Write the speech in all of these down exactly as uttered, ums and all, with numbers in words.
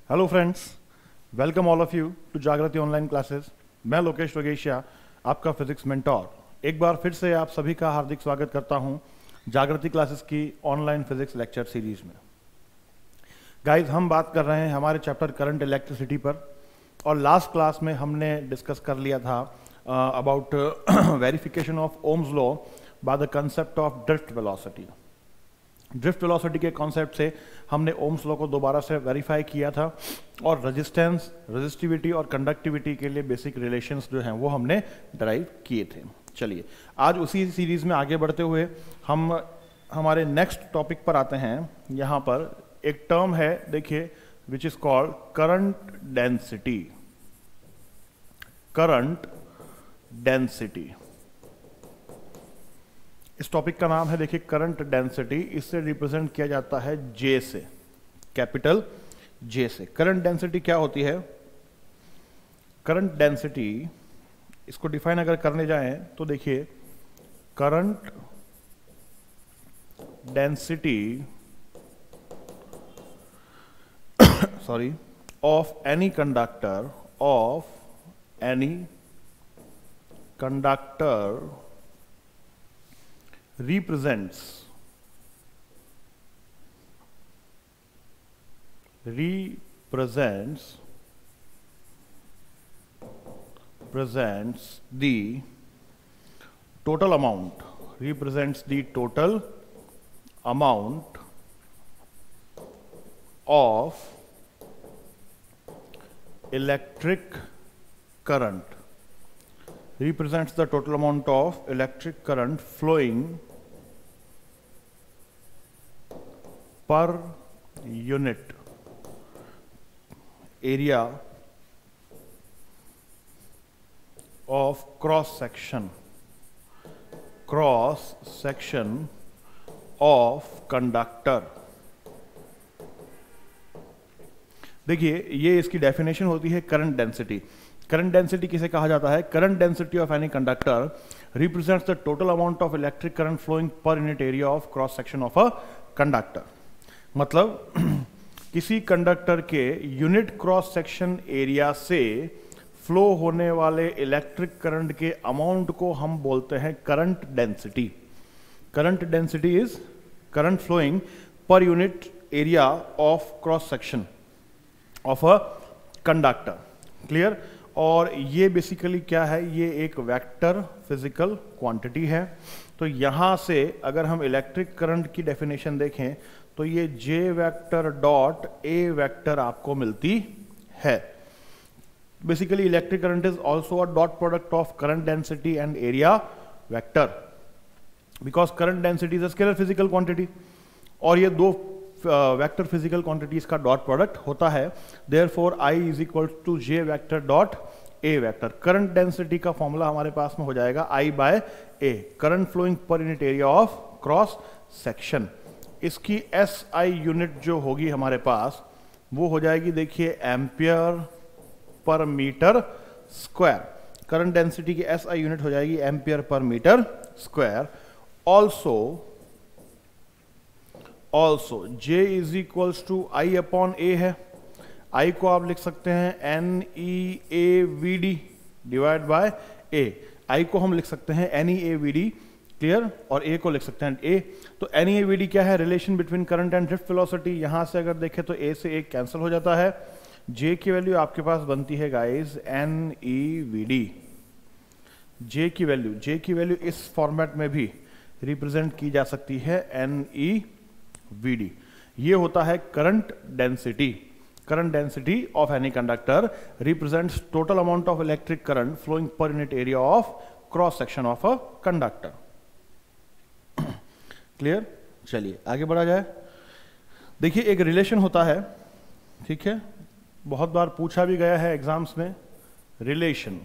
Hello friends, welcome all of you to Jagriti online classes. मैं लोकेश वगेशिया, आपका physics mentor, एक बार फिर से आप सभी का हार्दिक स्वागत करता हूं जागृति क्लासेस की ऑनलाइन फिजिक्स लेक्चर सीरीज में। गाइस, हम बात कर रहे हैं हमारे चैप्टर करंट इलेक्ट्रिसिटी पर, और लास्ट क्लास में हमने डिस्कस कर लिया था about verification of Ohm's law by the concept of drift velocity. Drift velocity के कॉन्सेप्ट से हमने ओम्स लॉ को दोबारा से वेरीफाई किया था, और रेजिस्टेंस, रेजिस्टिविटी और कंडक्टिविटी के लिए बेसिक रिलेशंस जो हैं वो हमने डराइव किए थे। चलिए, आज उसी सीरीज में आगे बढ़ते हुए हम हमारे नेक्स्ट टॉपिक पर आते हैं। यहाँ पर एक टर्म है, देखिए, which is called current density. Current density इस टॉपिक का नाम है। देखिए, करंट डेंसिटी, इससे रिप्रेजेंट किया जाता है जे से, कैपिटल जे से। करंट डेंसिटी क्या होती है? करंट डेंसिटी, इसको डिफाइन अगर करने जाएं तो देखिए, current density sorry of any conductor of any conductor represents represents presents the total amount represents the total amount of electric current represents the total amount of electric current flowing per unit area of cross section cross section of conductor। देखिए, ये इसकी definition होती है current density. Current density किसे कहा जाता है? Current density of any conductor represents the total amount of electric current flowing per unit area of cross section of a conductor. मतलब किसी कंडक्टर के यूनिट क्रॉस सेक्शन एरिया से flow होने वाले इलेक्ट्रिक करंट के अमाउंट को हम बोलते हैं current density. Current density is current flowing per unit area of cross section of a conductor. Clear? और ये बेसिकली क्या है? ये एक वेक्टर फिजिकल क्वांटिटी है। तो यहां से अगर हम इलेक्ट्रिक करंट की डेफिनेशन देखें तो ये J vector dot A vector आपको मिलती है। Basically electric current is also a dot product of current density and area vector, because current density is a scalar physical quantity, और ये दो वेक्टर फिजिकल क्वांटिटीज का डॉट प्रोडक्ट होता है। Therefore I is equal to J vector dot A vector. Current density का formula हमारे पास में हो जाएगा I by A, current flowing per unit area of cross section. इसकी एस आई यूनिट जो होगी हमारे पास, वो हो जाएगी, देखिए, ampere per meter square. Current density की एस आई यूनिट हो जाएगी ampere per meter square. Also also J is equals to I upon A है। I को आप लिख सकते हैं n E A v d divide by A. I को हम लिख सकते हैं n E A v d, clear, और A को लिख सकते हैं A। तो n E A v d क्या है? Relation between current and drift velocity. यहां से अगर देखें तो A से A कैंसिल हो जाता है। J की वैल्यू आपके पास बनती है guys n e v d. J की वैल्यू J की वैल्यू इस फॉर्मेट में भी रिप्रेजेंट की जा सकती है एन ई वी डी। ये होता है current density. Current density of any conductor represents total amount of electric current flowing per unit area of cross section of a conductor. Clear? चलिए आगे बढ़ा जाए। देखिए, एक रिलेशन होता है, ठीक है, बहुत बार पूछा भी गया है एग्जाम्स में, relation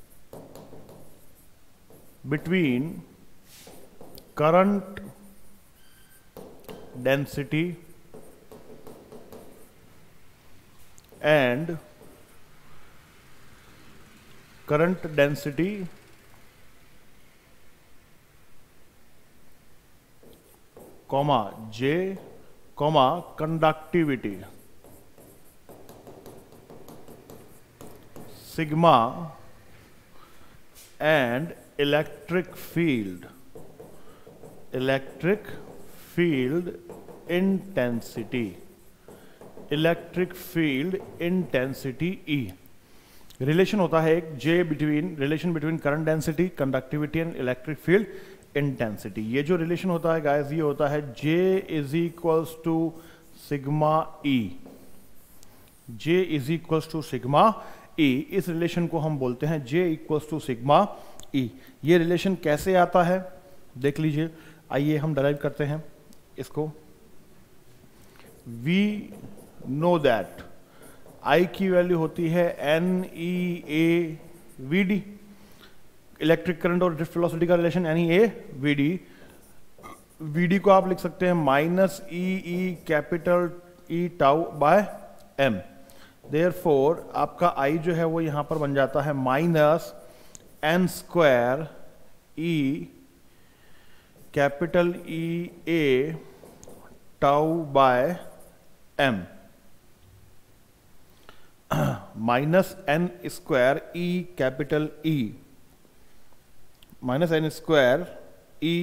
between current density and current density comma J comma conductivity sigma and electric field electric field intensity electric field intensity E relation होता है एक J between relation between current density conductivity and electric field intensity. ये जो relation होता है guys ये होता है J is equals to sigma E J is equals to sigma E। इस रिलेशन को हम बोलते हैं J equals to sigma E। ये रिलेशन कैसे आता है देख लीजिए, आइए हम डराइव करते हैं इसको। वी नो दैट I की वैल्यू होती है n E A v d, electric current और ड्रिफ्ट वेलोसिटी का relation n E A v d. V d को आप लिख सकते हैं minus e e capital E tau by m. Therefore आपका I जो है वो यहां पर बन जाता है minus n square e capital E A tau by m minus n square e capital E minus n square e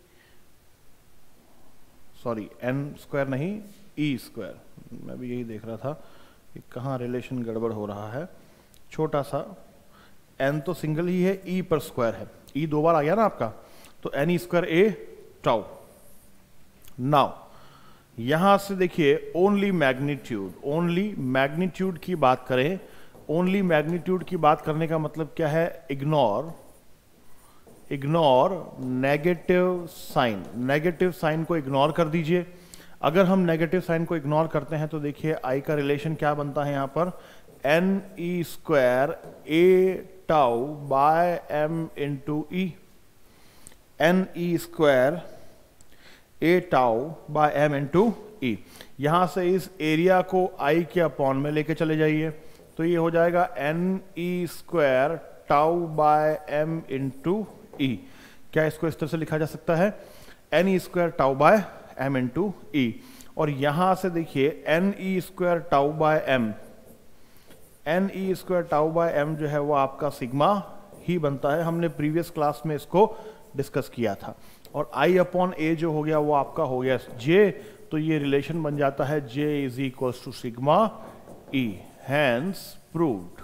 sorry n square नहीं ई स्क्वायर। मैं भी यही देख रहा था कि कहाँ रिलेशन गड़बड़ हो रहा है। छोटा सा एन तो सिंगल ही है, ई पर स्क्वायर है, ई दो बार आ गया ना आपका, तो n E square A tau. Now यहां से देखिए ओनली मैग्नीट्यूड ओनली मैग्नीट्यूड की बात करें, ओनली मैग्नीट्यूड की बात करने का मतलब क्या है, ignore ignore negative sign negative sign को इग्नोर कर दीजिए। अगर हम नेगेटिव साइन को इग्नोर करते हैं तो देखिए I का रिलेशन क्या बनता है यहां पर, n E square A tau by m into e. N E square A tau by m into e. यहां से इस एरिया को I के अपॉन में लेके चले जाइए तो ये हो जाएगा n E square tau by m into e. क्या इसको इस तरह से लिखा जा सकता है, n E square tau by m into e. और यहां से देखिए n E square tau by m n E square tau by m जो है वो आपका सिग्मा ही बनता है। हमने प्रीवियस क्लास में इसको डिस्कस किया था। और I अपॉन ए जो हो गया वो आपका हो गया J, तो ये रिलेशन बन जाता है J is equals to sigma E। Hence proved.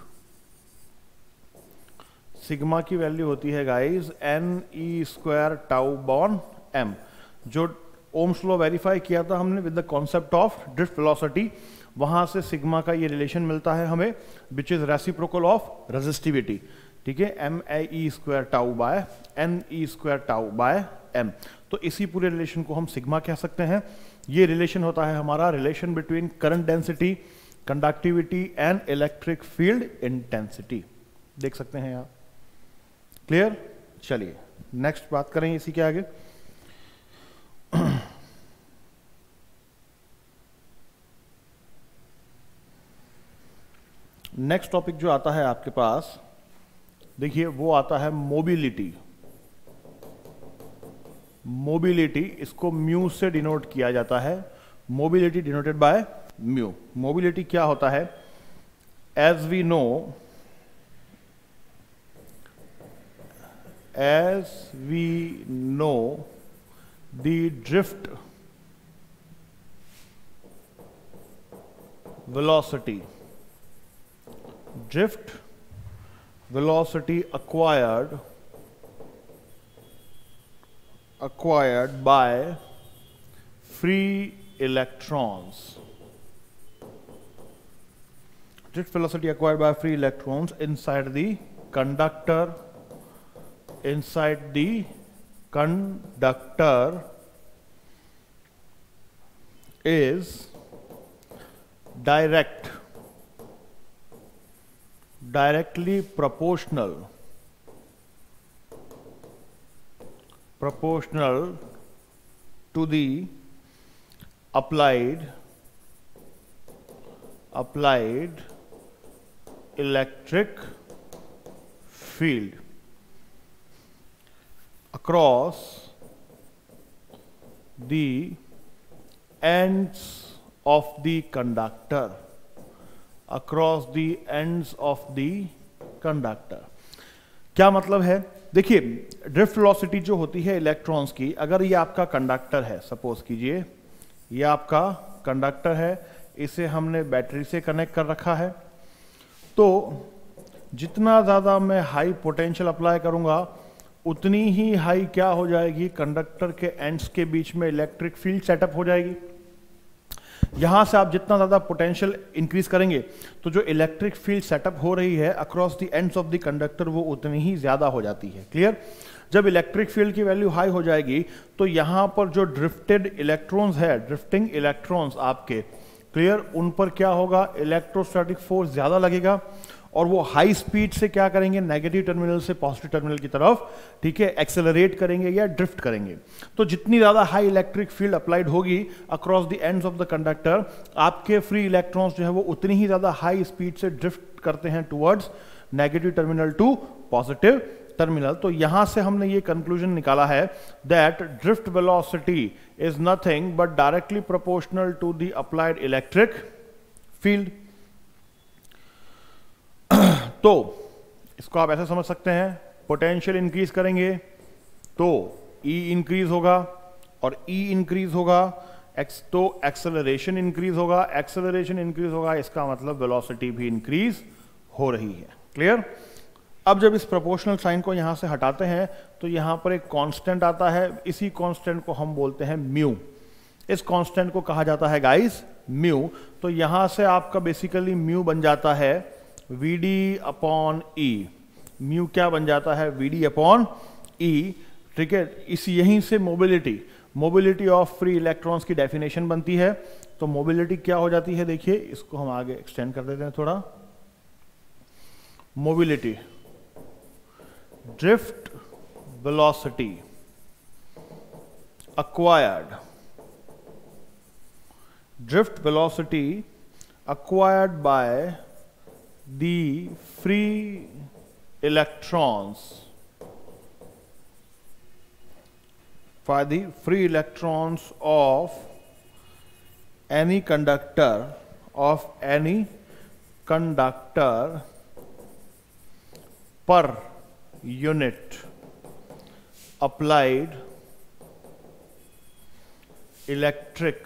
Sigma की वैल्यू होती है guys n E square tau by m. जो ओम्स लॉ वेरीफाई किया था हमने with the concept of drift velocity, वहां से सिग्मा का ये रिलेशन मिलता है हमें which is reciprocal of resistivity. ठीक है, m A e square tau by n E square tau by m. तो इसी पूरे रिलेशन को हम सिग्मा कह सकते हैं। ये रिलेशन होता है हमारा relation between current density, conductivity and electric field intensity. देख सकते हैं आप, क्लियर। चलिए नेक्स्ट बात करें इसी के आगे। नेक्स्ट टॉपिक जो आता है आपके पास, देखिए वो आता है मोबिलिटी। मोबिलिटी इसको म्यू से डिनोट किया जाता है। Mobility denoted by mu. Mobility क्या होता है, as we know as we know the drift velocity drift velocity acquired acquired by free electrons. Drift velocity acquired by free electrons inside the conductor inside the conductor is direct directly proportional proportional to the applied applied electric field across the ends of the conductor across the ends of the conductor. क्या मतलब है? देखिए, drift velocity जो होती है electrons की, अगर ये आपका कंडक्टर है, सपोज कीजिए ये आपका कंडक्टर है, इसे हमने बैटरी से कनेक्ट कर रखा है, तो जितना ज़्यादा मैं हाई पोटेंशियल अप्लाई करूंगा उतनी ही हाई क्या हो जाएगी, कंडक्टर के एंड्स के बीच में इलेक्ट्रिक फील्ड सेटअप हो जाएगी। यहां से आप जितना ज़्यादा पोटेंशियल इंक्रीज करेंगे तो जो इलेक्ट्रिक फील्ड सेटअप हो रही है across the ends of the conductor वो उतनी ही ज़्यादा हो जाती है। क्लियर? जब इलेक्ट्रिक फील्ड की वैल्यू हाई हो जाएगी तो यहां पर जो ड्रिफ्टेड इलेक्ट्रॉन्स है, ड्रिफ्टिंग इलेक्ट्रॉन्स आपके, क्लियर, उन पर क्या होगा, इलेक्ट्रोस्टैटिक फोर्स ज़्यादा लगेगा और वो हाई स्पीड से क्या करेंगे, नेगेटिव टर्मिनल से पॉजिटिव टर्मिनल की तरफ, ठीक है, एक्सेलरेट करेंगे या ड्रिफ्ट करेंगे। तो जितनी ज़्यादा हाई इलेक्ट्रिक फील्ड अप्लाइड होगी across the ends of the conductor, आपके फ्री इलेक्ट्रॉन्स जो है वो उतनी ही ज़्यादा हाई स्पीड से ड्रिफ्ट करते हैं towards negative terminal to positive terminal. तो यहां से हमने ये कंक्लूजन निकाला है that drift velocity is nothing but directly proportional to the applied electric field. तो इसको आप ऐसे समझ सकते हैं, पोटेंशियल इंक्रीज करेंगे तो E इंक्रीज होगा और E इंक्रीज होगा एक्स तो एक्सेलरेशन इंक्रीज होगा, एक्सेलरेशन इंक्रीज होगा, इसका मतलब वेलोसिटी भी इंक्रीज हो रही है। क्लियर? अब जब इस प्रोपोर्शनल साइन को यहां से हटाते हैं तो यहां पर एक कांस्टेंट आता है, इसी कांस्टेंट को हम बोलते हैं म्यू। इस कांस्टेंट को कहा जाता है गाइस म्यू। तो यहां से आपका बेसिकली म्यू बन जाता है v d upon e. Mu क्या बन जाता है, वी डी अपॉन ई। ठीक है, इस यहीं से mobility mobility of free electrons की डेफिनेशन बनती है। तो मोबिलिटी क्या हो जाती है, देखिए इसको हम आगे एक्सटेंड कर देते हैं थोड़ा। Mobility, drift velocity acquired, drift velocity acquired by the free electrons, by the free electrons of any conductor of any conductor per unit applied electric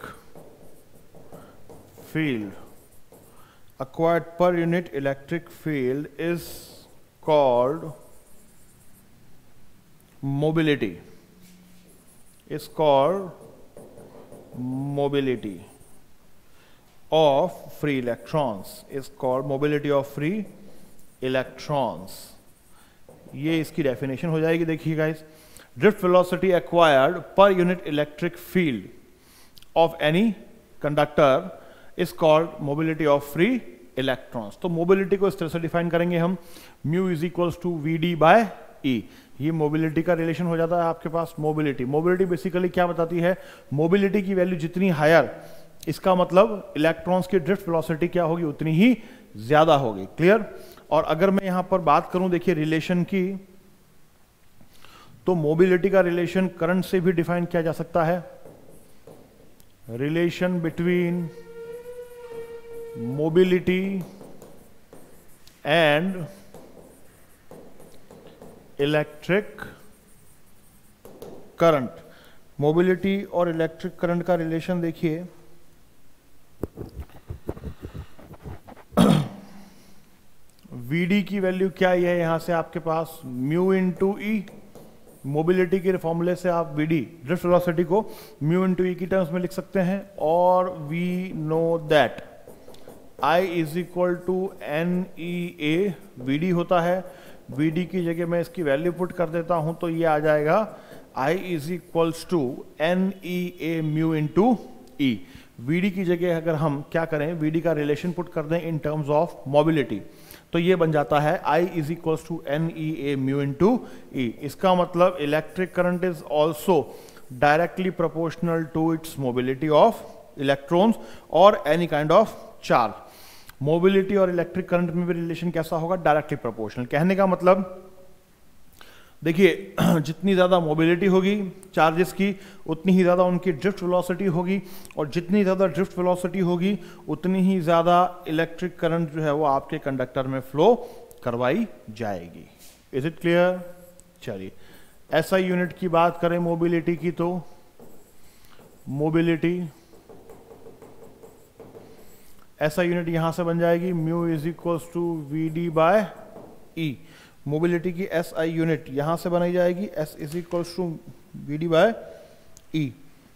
field, acquired per unit electric field is called mobility, is called mobility of free electrons, is called mobility of free electrons। ये इसकी definition हो जाएगी। देखिए guys, drift velocity acquired per unit electric field of any conductor is called mobility of free electrons. तो mobility को इस तरह से डिफाइन करेंगे हम, mu is equals to we D by e. ये मोबिलिटी का रिलेशन हो जाता है आपके पास। मोबिलिटी मोबिलिटी बेसिकली क्या बताती है, मोबिलिटी की वैल्यू जितनी हायर, इसका मतलब इलेक्ट्रॉन्स की ड्रिफ्ट वेलोसिटी क्या होगी, उतनी ही ज्यादा होगी। क्लियर? और अगर मैं यहां पर बात करूं देखिए रिलेशन की, तो मोबिलिटी का रिलेशन करंट से भी डिफाइन किया जा सकता है। Relation between mobility and electric current. Mobility और इलेक्ट्रिक करंट का रिलेशन देखिए, वीडी की वैल्यू क्या है यहां से आपके पास, म्यू इंटू ई। मोबिलिटी के फॉर्मूले से आप वीडी ड्रिफ्ट वेलोसिटी को म्यू इंटू ई की टर्म्स में लिख सकते हैं। और we know that I is equal to n E A v d होता है। वीडी की जगह मैं इसकी वैल्यू पुट कर देता हूं तो ये आ जाएगा I is equals to n E A mu into e. V d की जगह अगर हम क्या करें, वीडी का रिलेशन पुट कर दें इन टर्म्स ऑफ मोबिलिटी, तो ये बन जाता है I is equals to n E A mu into e. इसका मतलब electric current is also directly proportional to its mobility of electrons और any kind of charge. Mobility और इलेक्ट्रिक करंट में भी रिलेशन कैसा होगा, डायरेक्टली प्रोपोर्शनल। कहने का मतलब देखिए, जितनी ज्यादा मोबिलिटी होगी चार्जेस की, उतनी ही ज्यादा उनकी ड्रिफ्ट वेलोसिटी होगी, और जितनी ज्यादा ड्रिफ्ट वेलोसिटी होगी उतनी ही ज्यादा इलेक्ट्रिक करंट जो है वो आपके कंडक्टर में फ्लो करवाई जाएगी। Is it clear? चलिए, एसआई यूनिट की बात करें मोबिलिटी की, तो मोबिलिटी एसआई यूनिट यहां से बन जाएगी mu is equals to we D by E. Mobility की एसआई यूनिट यहां से बनाई जाएगी S is equals to we D by E.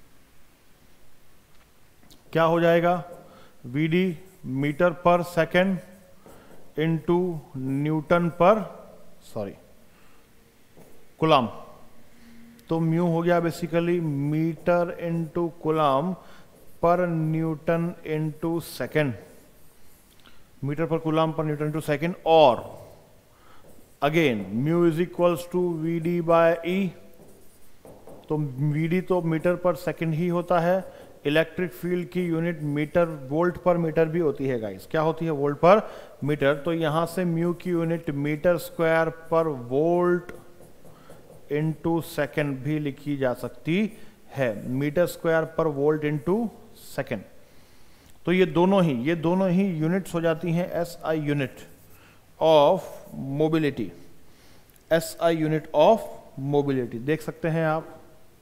क्या हो जाएगा? V D metre per second into newton per sorry coulomb. तो म्यू हो गया basically metre into कुलाम per newton into second, metre per coulomb per newton into second. और again mu is equals to we D by E. तो V D तो metre per second ही होता है। Electric field की unit metre volt per metre भी होती है गाइस। क्या होती है? Volt per metre. तो यहां से म्यू की unit metre square per volt into second भी लिखी जा सकती है। Metre square per volt into second. तो ये दोनों ही ये दोनों ही यूनिट्स हो जाती हैं S I unit of mobility. S I unit of mobility देख सकते हैं आप।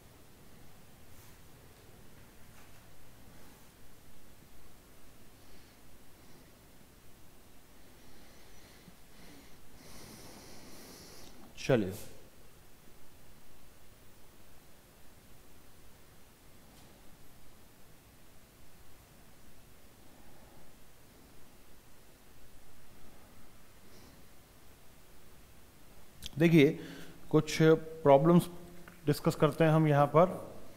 चलिए, देखिए कुछ प्रॉब्लम्स डिस्कस करते हैं हम यहां पर।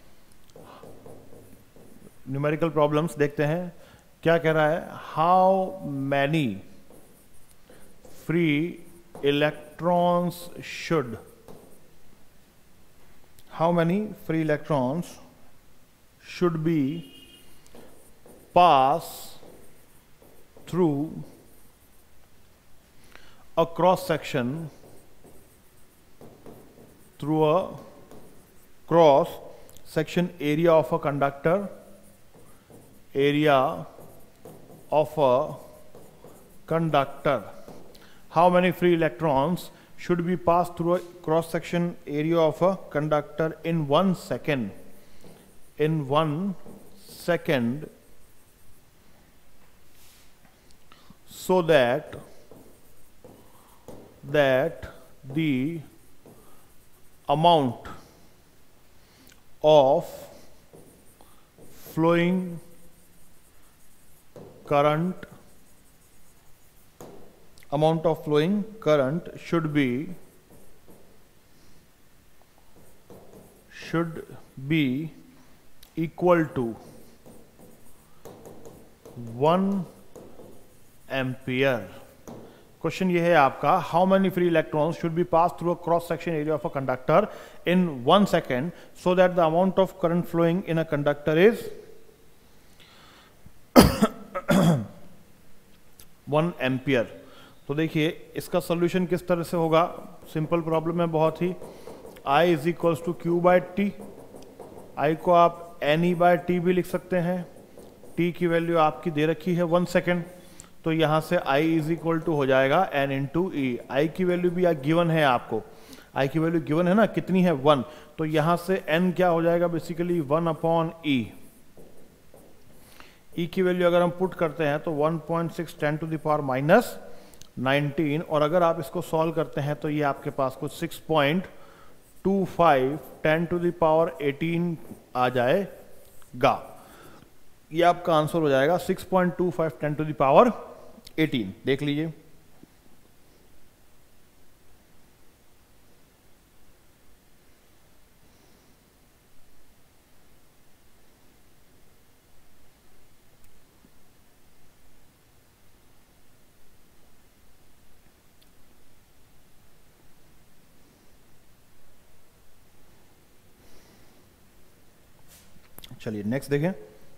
न्यूमेरिकल प्रॉब्लम्स देखते हैं क्या कह रहा है। How many free electrons should how many free electrons should be pass through a cross section through a cross section area of a conductor area of a conductor how many free electrons should be passed through a cross section area of a conductor in one second in one second so that that the amount of flowing current amount of flowing current should be should be equal to one ampere. Question ये है आपका, how many free electrons should be pass through a cross section area of a conductor in one second so that the amount of current flowing in a conductor is one ampere. तो देखिए इसका solution किस तरह से होगा। Simple problem है बहुत ही। I is equals to Q by T. I को आप एन ई बाय टी भी लिख सकते हैं। टी की वैल्यू आपकी दे रखी है वन सेकेंड, तो यहां से I इज इक्वल टू हो जाएगा एन इंटू ई। आई की वैल्यू भी गिवन है आपको, आई की वैल्यू गिवन है ना, कितनी है? वन। तो यहां से n क्या हो जाएगा basically one upon E. E की वैल्यू अगर हम पुट करते हैं तो one point six ten to the power minus nineteen, और अगर आप इसको सॉल्व करते हैं तो ये आपके पास कुछ six point two five ten to the power eighteen आ जाएगा। ये आपका आंसर हो जाएगा six point two five ten to the power eighteen. देख लीजिए। चलिए नेक्स्ट देखें।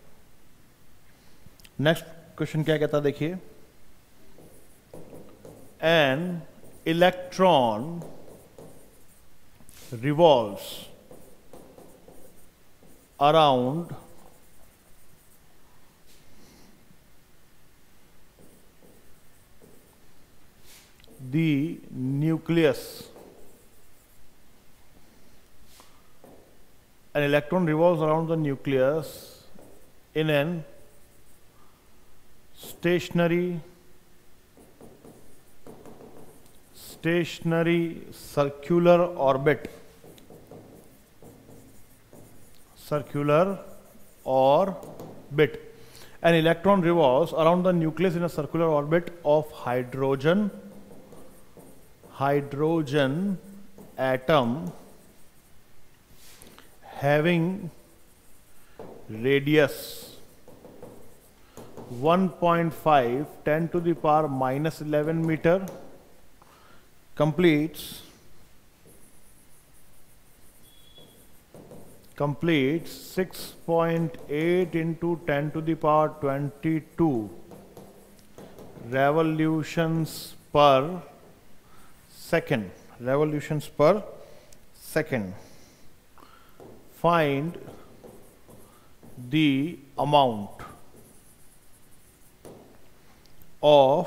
नेक्स्ट क्वेश्चन क्या कहता है, देखिए। An electron revolves around the nucleus. An electron revolves around the nucleus in an stationary stationary circular orbit. Circular orbit. An electron revolves around the nucleus in a circular orbit of hydrogen hydrogen atom having radius one point five ten to the power minus eleven meter, completes completes six point eight into ten to the power twenty-two revolutions per second. Revolutions per second. Find the amount of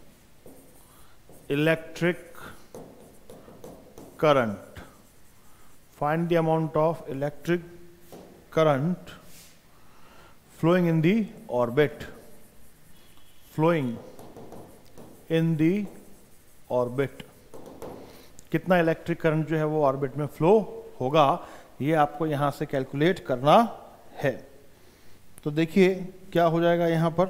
electric current. Find the amount of electric current flowing in the orbit. Flowing in the orbit. कितना electric current जो है वो orbit में flow होगा, ये आपको यहां से कैलकुलेट करना है। तो देखिए क्या हो जाएगा यहां पर।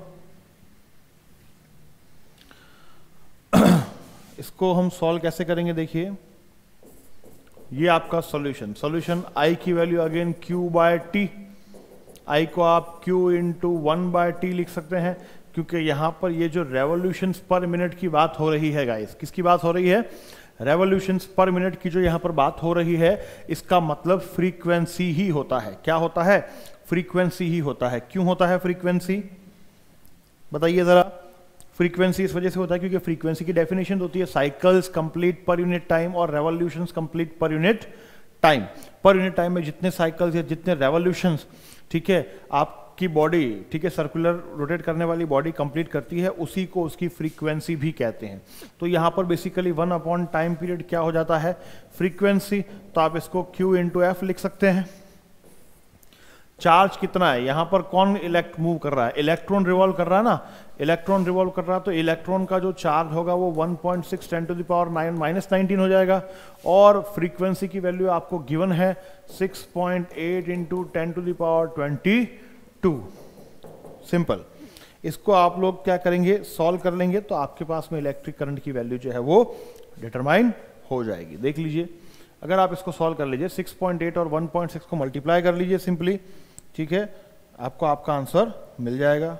इसको हम सॉल्व कैसे करेंगे, देखिए ये आपका सॉल्यूशन। सॉल्यूशन आई की value again Q by T, I को आप Q into one by T लिख सकते हैं, क्योंकि यहां पर ये जो रेवोल्यूशंस पर मिनट की बात हो रही है गाइस, किसकी बात हो रही है, रेवोल्यूशंस पर मिनट की जो यहां पर बात हो रही है, इसका मतलब फ्रीक्वेंसी ही होता है। क्या होता है, फ्रीक्वेंसी ही होता है। क्यों होता है फ्रीक्वेंसी, बताइए जरा। फ्रीक्वेंसी इस वजह से होता है क्योंकि फ्रीक्वेंसी की डेफिनेशन होती है cycles complete per unit time और revolutions complete per unit time. Per unit time में जितने साइकिल्स या जितने रेवोल्यूशंस, ठीक है, आपकी बॉडी, ठीक है, सर्कुलर रोटेट करने वाली बॉडी कंप्लीट करती है, उसी को उसकी फ्रीक्वेंसी भी कहते हैं। तो यहां पर basically one upon time period क्या हो जाता है, फ्रीक्वेंसी। तो आप इसको क्यू इंटू एफ लिख सकते हैं। चार्ज कितना है, यहां पर कौन इलेक्ट मूव कर रहा है, इलेक्ट्रॉन रिवॉल्व कर रहा है ना, इलेक्ट्रॉन रिवॉल्व कर रहा है, तो इलेक्ट्रॉन का जो चार्ज होगा वो one point six ten to the power nine minus nineteen हो जाएगा। और फ्रीक्वेंसी की वैल्यू आपको गिवन है six point eight into ten to the power twenty two. Simple. इसको आप लोग क्या करेंगे, सॉल्व कर लेंगे, तो आपके पास में इलेक्ट्रिक करंट की वैल्यू जो है वो डिटरमाइन हो जाएगी। देख लीजिए, अगर आप इसको सॉल्व कर लीजिए, सिक्स पॉइंट एट और वन पॉइंट सिक्स को मल्टीप्लाई कर लीजिए सिंपली, ठीक है, आपको आपका आंसर मिल जाएगा।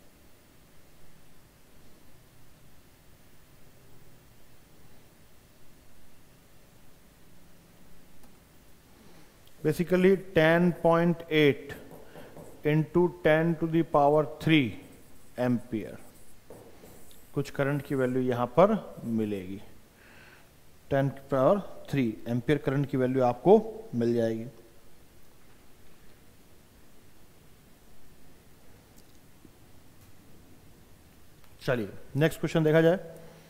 Basically ten point eight into ten to the power three ampere कुछ करंट की वैल्यू यहां पर मिलेगी। Ten power three ampere current की वैल्यू आपको मिल जाएगी। चलिए नेक्स्ट क्वेश्चन देखा जाए।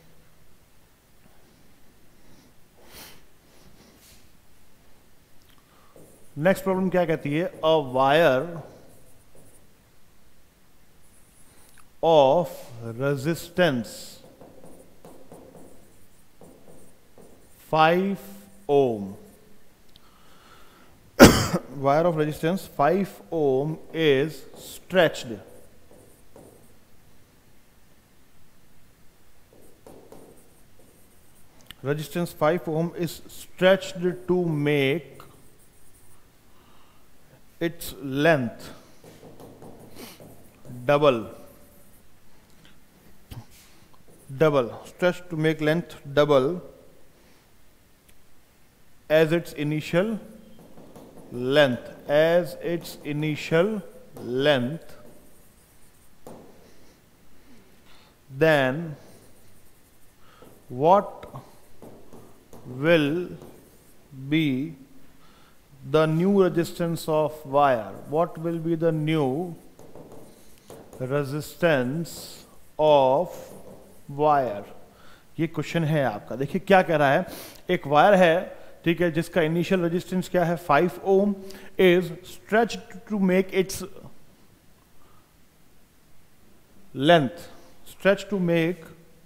नेक्स्ट प्रॉब्लम क्या कहती है, a wire of resistance five ohm, wire of resistance five ohm is stretched resistance five ohm is stretched to make its length double double stretched to make length double as its initial length as its initial length then what will be the new resistance of wire, what will be the new resistance of wire। ये question है आपका। देखिए क्या कह रहा है, एक wire है, ठीक है, जिसका इनिशियल रेजिस्टेंस क्या है five ohm, is stretched to make its length, stretch to make,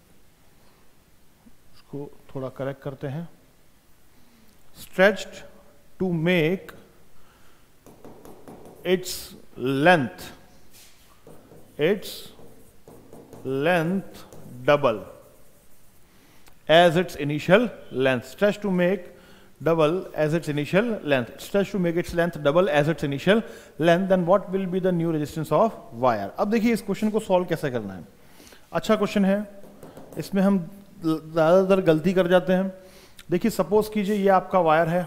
इसको थोड़ा करेक्ट करते हैं, stretched to make its length, its length double as its initial length, stretch to make double as its initial length, stretch to make its length double as its initial length, then what will be the new resistance of wire? अब देखिए इस question को solve कैसे करना है। अच्छा question है, इसमें हम ज़्यादातर गलती कर जाते हैं। देखिए सपोज कीजिए ये आपका वायर है,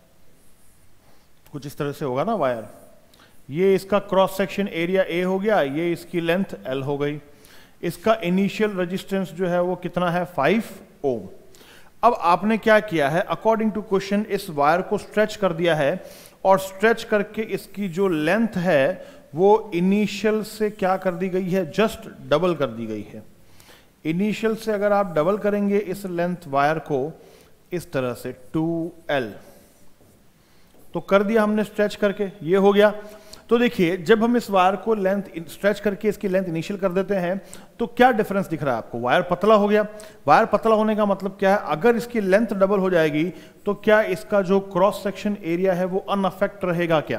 कुछ इस तरह से होगा ना वायर, ये इसका क्रॉस सेक्शन एरिया ए हो गया, ये इसकी लेंथ एल हो गई, इसका इनिशियल रेजिस्टेंस जो है वो कितना है फाइव ओम। अब आपने क्या किया है, अकॉर्डिंग टू क्वेश्चन इस वायर को स्ट्रेच कर दिया है और स्ट्रेच करके इसकी जो लेंथ है वो इनिशियल से क्या कर दी गई है, जस्ट डबल कर दी गई है। इनिशियल से अगर आप डबल करेंगे इस लेंथ वायर को इस तरह से टू एल, तो कर दिया हमने स्ट्रेच करके, ये हो गया। तो देखिए जब हम इस वायर को लेंथ स्ट्रेच करके इसकी लेंथ इनिशियल कर देते हैं तो क्या डिफरेंस दिख रहा है आपको, वायर पतला हो गया। वायर पतला होने का मतलब क्या है, अगर इसकी लेंथ डबल हो जाएगी तो क्या इसका जो क्रॉस सेक्शन एरिया है वो अनअफेक्ट रहेगा क्या?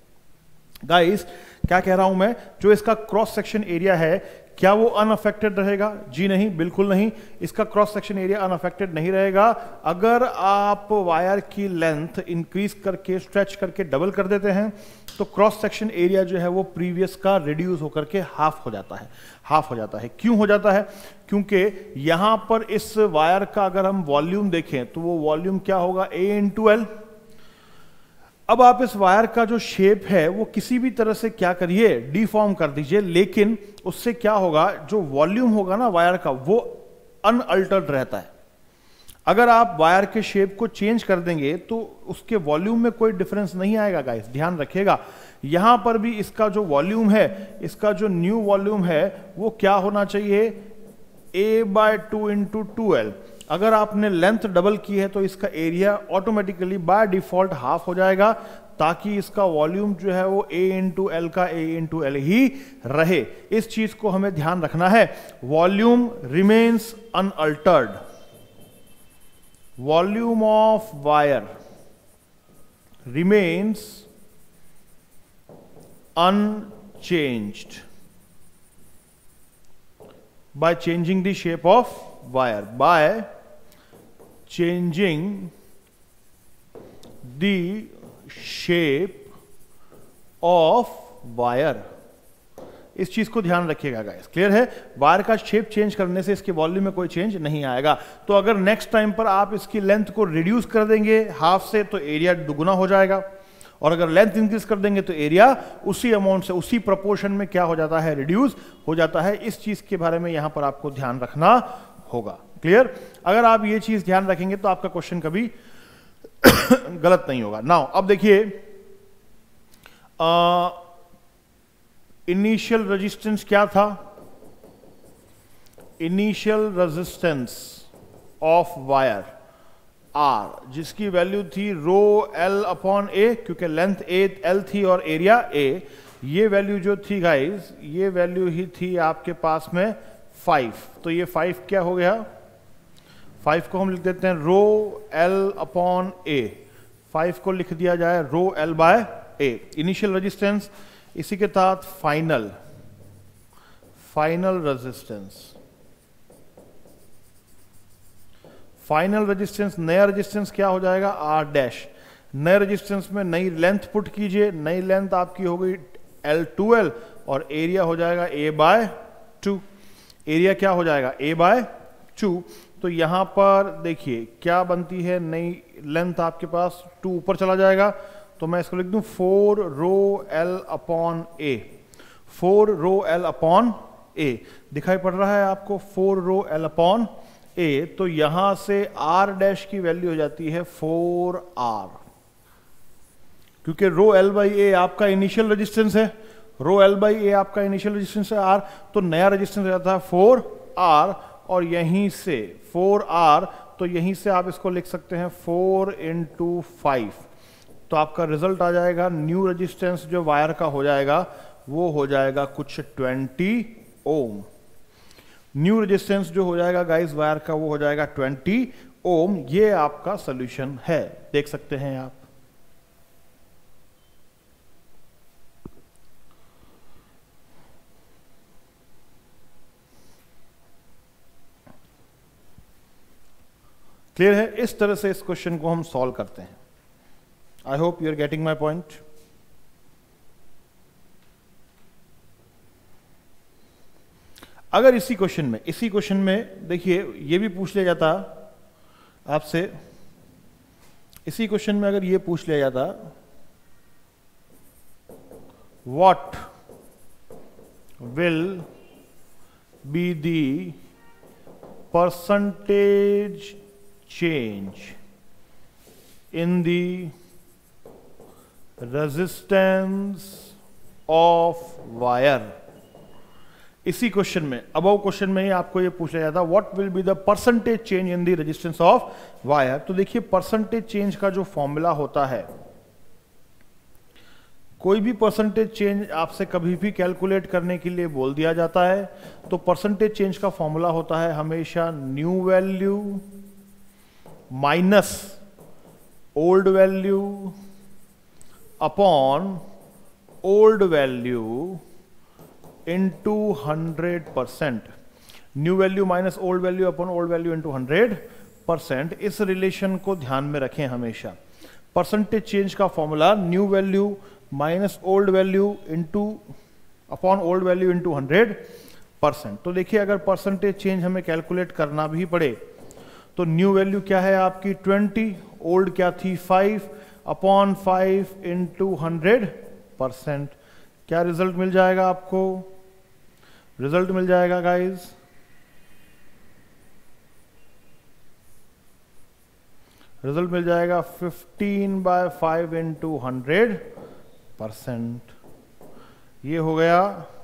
गाइस क्या कह रहा हूं मैं, जो इसका क्रॉस सेक्शन एरिया है क्या वो अनअफेक्टेड रहेगा? जी नहीं, बिल्कुल नहीं, इसका क्रॉस सेक्शन एरिया अनअफेक्टेड नहीं रहेगा। अगर आप वायर की लेंथ इंक्रीज करके स्ट्रेच करके डबल कर देते हैं तो क्रॉस सेक्शन एरिया जो है वो प्रीवियस का रिड्यूस होकर के हाफ हो जाता है, हाफ हो जाता है। क्यों हो जाता है? क्योंकि यहां पर इस वायर का अगर हम वॉल्यूम देखें तो वो वॉल्यूम क्या होगा, ए इंटू एल। अब आप इस वायर का जो शेप है वो किसी भी तरह से क्या करिए, डिफॉर्म कर दीजिए, लेकिन उससे क्या होगा, जो वॉल्यूम होगा ना वायर का वो अनअल्टर्ड रहता है। अगर आप वायर के शेप को चेंज कर देंगे तो उसके वॉल्यूम में कोई डिफरेंस नहीं आएगा गाइस, ध्यान रखिएगा। यहां पर भी इसका जो वॉल्यूम है, इसका जो न्यू वॉल्यूम है वो क्या होना चाहिए, A by two into two L. अगर आपने लेंथ डबल की है तो इसका area automatically by default half हो जाएगा, ताकि इसका वॉल्यूम जो है वो ए इंटू एल का ए इंटू एल ही रहे। इस चीज को हमें ध्यान रखना है। Volume remains unaltered, volume of wire remains unchanged by changing the shape of wire, by changing the shape of wire। इस चीज को ध्यान रखिएगा गाइस, क्लियर है? वायर का शेप चेंज करने से इसके वॉल्यूम में कोई चेंज नहीं आएगा। तो अगर नेक्स्ट टाइम पर आप इसकी लेंथ को रिड्यूस कर देंगे हाफ से तो एरिया दुगुना हो जाएगा, और अगर लेंथ इंक्रीज कर देंगे तो एरिया उसी अमाउंट से, उसी प्रोपोर्शन में क्या हो जाता है, रिड्यूस हो जाता है। इस चीज के बारे में यहां पर आपको ध्यान रखना होगा, क्लियर? अगर आप ये चीज ध्यान रखेंगे तो आपका क्वेश्चन कभी गलत नहीं होगा। नाउ अब देखिए, इनिशियल रेजिस्टेंस क्या था, initial resistance of wire R, जिसकी वैल्यू थी रो एल अपॉन ए, क्योंकि लेंथ ए एल थी और एरिया ए। ये वैल्यू जो थी गाइस, ये वैल्यू ही थी आपके पास में फाइव। तो ये फाइव क्या हो गया, फाइव को हम लिख देते हैं rho L upon A, five को लिख दिया जाए rho L by A. Initial resistance, इसी के साथ final final resistance, final resistance, नया रेजिस्टेंस क्या हो जाएगा, आर डैश। नए रेजिस्टेंस में नई लेंथ पुट कीजिए, नई लेंथ आपकी हो गई एल टू एल और एरिया हो जाएगा ए बाय टू। एरिया क्या हो जाएगा, ए बाय टू। तो यहां पर देखिए क्या बनती है, नई लेंथ आपके पास टू ऊपर चला जाएगा, तो मैं इसको लिख दूं four rho L upon A, four rho L upon A. दिखाई पड़ रहा है आपको, four rho L upon A. तो यहां से आर डैश की वैल्यू हो जाती है फोर आर, क्योंकि रो एल बाई ए आपका इनिशियल रेजिस्टेंस है, रो एल बाई ए आपका इनिशियल रेजिस्टेंस है आर, तो नया रेजिस्टेंस हो जाता है फोर आर। और यहीं से फोर आर, तो यहीं से आप इसको लिख सकते हैं फोर इंटू फाइव, तो आपका रिजल्ट आ जाएगा न्यू रेजिस्टेंस जो वायर का हो जाएगा वो हो जाएगा कुछ ट्वेंटी ओम। न्यू रेजिस्टेंस जो हो जाएगा गाइस वायर का वो हो जाएगा ट्वेंटी ओम। ये आपका सॉल्यूशन है, देख सकते हैं आप। क्लियर है? इस तरह से इस क्वेश्चन को हम सॉल्व करते हैं। I hope you are getting my point. अगर इसी क्वेश्चन में इसी क्वेश्चन में देखिए ये भी पूछ लिया जाता आपसे, इसी क्वेश्चन में अगर ये पूछ लिया जाता what will be the percentage change in the resistance of wire, इसी क्वेश्चन में अबव क्वेश्चन में ही आपको ये पूछ लिया जाता what will be the percentage change in the resistance of wire. तो देखिए परसेंटेज चेंज का जो फॉर्मूला होता है, कोई भी परसेंटेज चेंज आपसे कभी भी कैलकुलेट करने के लिए बोल दिया जाता है तो परसेंटेज चेंज का फॉर्मूला होता है हमेशा new value minus old value upon old value into hundred percent. New value minus old value upon old value into hundred percent. इस रिलेशन को ध्यान में रखें हमेशा। परसेंटेज चेंज का formula new value minus old value into upon old value into hundred percent. तो देखिए अगर परसेंटेज चेंज हमें कैलकुलेट करना भी पड़े तो न्यू वैल्यू क्या है आपकी ट्वेंटी, ओल्ड क्या थी five, upon five into hundred percent. क्या रिजल्ट मिल जाएगा आपको? रिजल्ट मिल जाएगा गाइस रिजल्ट मिल जाएगा fifteen by five into hundred percent. ये हो गया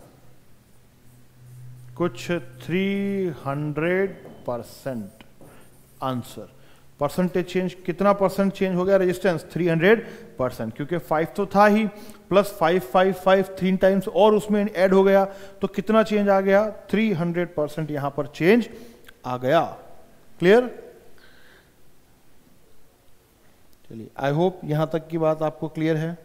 कुछ three hundred percent answer. Percentage change कितना परसेंट चेंज हो गया? रेजिस्टेंस थ्री हंड्रेड परसेंट, क्योंकि फाइव तो था ही plus five five five three times और उसमें ऐड हो गया तो कितना चेंज आ गया? थ्री हंड्रेड परसेंट यहां पर चेंज आ गया। क्लियर? चलिए आई होप यहां तक की बात आपको क्लियर है।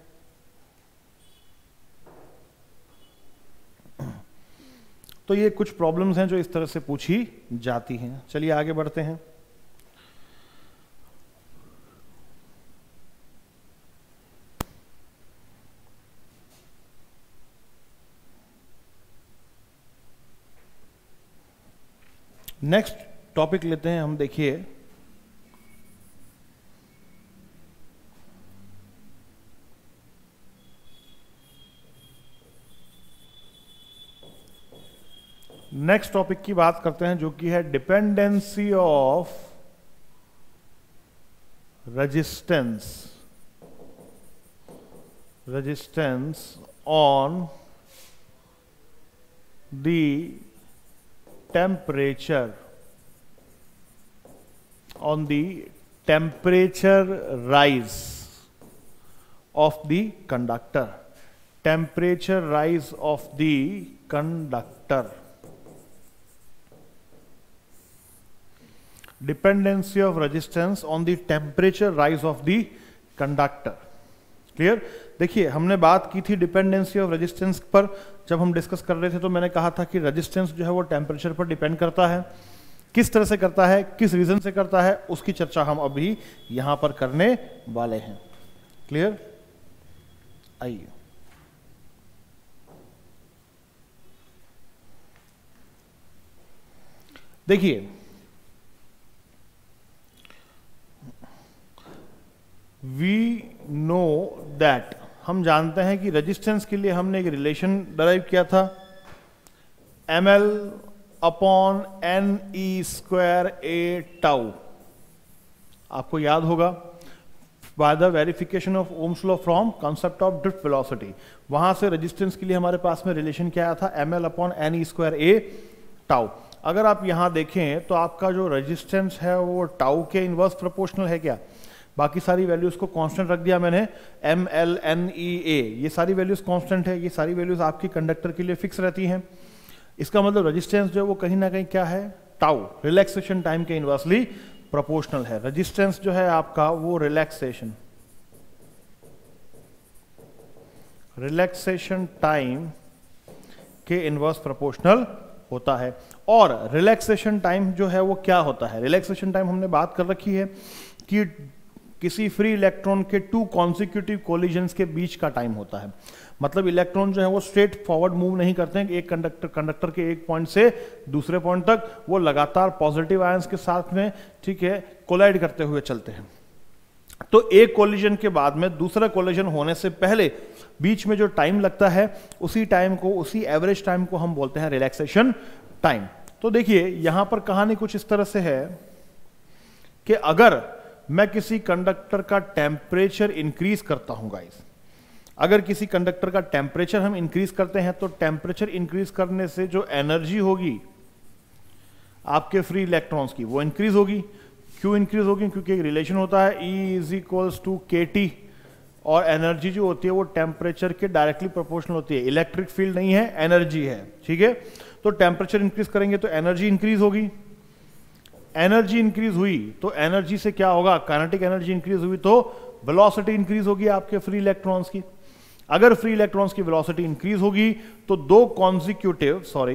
तो ये कुछ प्रॉब्लम्स हैं जो इस तरह से पूछी जाती हैं। चलिए आगे बढ़ते हैं। नेक्स्ट टॉपिक लेते हैं हम। देखिए नेक्स्ट टॉपिक की बात करते हैं जो कि है dependency of resistance resistance on the temperature on the temperature rise of the conductor temperature rise of the conductor dependency of resistance on the temperature rise of the conductor। Clear? देखिए हमने बात की थी डिपेंडेंसी ऑफ रेजिस्टेंस पर। जब हम discuss कर रहे थे तो मैंने कहा था कि रेजिस्टेंस जो है वो टेम्परेचर पर डिपेंड करता है। किस तरह से करता है, किस रीजन से करता है, उसकी चर्चा हम अभी यहां पर करने वाले हैं। क्लियर? आइए देखिए वी नो दैट, हम जानते हैं कि रेजिस्टेंस के लिए हमने एक रिलेशन डराइव किया था M L upon N E square A tau. आपको याद होगा by the verification of Ohm's law from concept of drift velocity, वहां से रेजिस्टेंस के लिए हमारे पास में रिलेशन क्या आया था? M L upon N E square A tau. अगर आप यहां देखें तो आपका जो रेजिस्टेंस है वो टाउ के इनवर्स प्रोपोर्शनल है क्या? बाकी सारी वैल्यूज को कांस्टेंट रख दिया मैंने, M L N E A, ये सारी वैल्यूज कांस्टेंट है, ये सारी वैल्यूज आपकी कंडक्टर के लिए फिक्स रहती हैं। इसका मतलब रेजिस्टेंस जो है वो कहीं ना कहीं क्या है? टाउ, रिलैक्सेशन टाइम के इनवर्सली प्रोपोर्शनल है। रेजिस्टेंस जो है आपका वो रिलैक्सेशन रिलैक्सेशन टाइम के इनवर्स प्रोपोर्शनल होता है। और रिलैक्सेशन टाइम जो है वो क्या होता है? रिलैक्सेशन टाइम हमने बात कर रखी है कि किसी फ्री इलेक्ट्रॉन के टू कॉन्सिक्यूटिव कोलिजन्स के बीच का टाइम होता है। मतलब इलेक्ट्रॉन जो है वो स्ट्रेट फॉरवर्ड मूव नहीं करते हैं, एक कंडक्टर कंडक्टर के एक पॉइंट से दूसरे पॉइंट तक वो लगातार पॉजिटिव आयंस के साथ में, ठीक है, कोलाइड करते हुए चलते हैं। तो एक कोलिजन के बाद में दूसरा कोलिजन होने से पहले बीच में जो टाइम लगता है उसी टाइम को, उसी एवरेज टाइम को हम बोलते हैं रिलैक्सेशन टाइम। तो देखिए यहां पर कहानी कुछ इस तरह से है कि अगर मैं किसी कंडक्टर का टेम्परेचर इंक्रीज करता हूं गाइस, अगर किसी कंडक्टर का टेम्परेचर हम इंक्रीज करते हैं तो टेम्परेचर इंक्रीज करने से जो एनर्जी होगी आपके फ्री इलेक्ट्रॉन्स की वो इंक्रीज होगी। क्यों इंक्रीज होगी? क्योंकि एक रिलेशन होता है E is equals to K T, और एनर्जी जो होती है वो टेम्परेचर के डायरेक्टली प्रोपोर्शनल होती है। इलेक्ट्रिक फील्ड नहीं है, एनर्जी है, ठीक है। तो टेम्परेचर इंक्रीज करेंगे तो एनर्जी इंक्रीज होगी, एनर्जी इंक्रीज हुई तो एनर्जी से क्या होगा? काइनेटिक एनर्जी इंक्रीज हुई तो वेलोसिटी इंक्रीज होगी आपके फ्री इलेक्ट्रॉन्स की। अगर फ्री इलेक्ट्रॉन्स की वेलोसिटी इंक्रीज होगी तो दो कॉन्जिक्यूटिव सॉरी